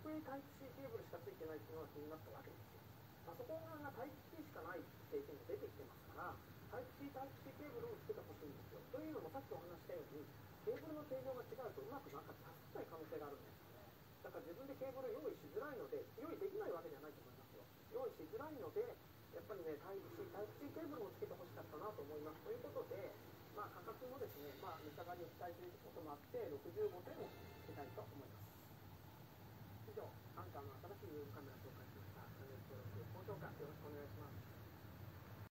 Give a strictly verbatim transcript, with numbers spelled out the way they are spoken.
プエー タイプ C ケーブルしかついてないっていうのが気になったわけですよ。パソコン側がタイプ C しかない製品が出てきてますから、タイプ C タイプ C ケーブルをつけてほしいんですよ。というのもさっきお話したように、ケーブルの形状が違うとうまくなんか出せない可能性があるんですよね。だから自分でケーブルを用意しづらいので、用意できないわけじゃないと思いますよ。用意しづらいので、やっぱりね、タイプ C、タイプ C ケーブルをつけてほしかったなと思います。ということで、まあ価格もですね、まあ値下がりを期待することもあって、ろくじゅうごてんをつけたいと思います。以上、アンカーの新しいウェブカメラ紹介しました。チャンネル登録、高評価よろしくお願いします。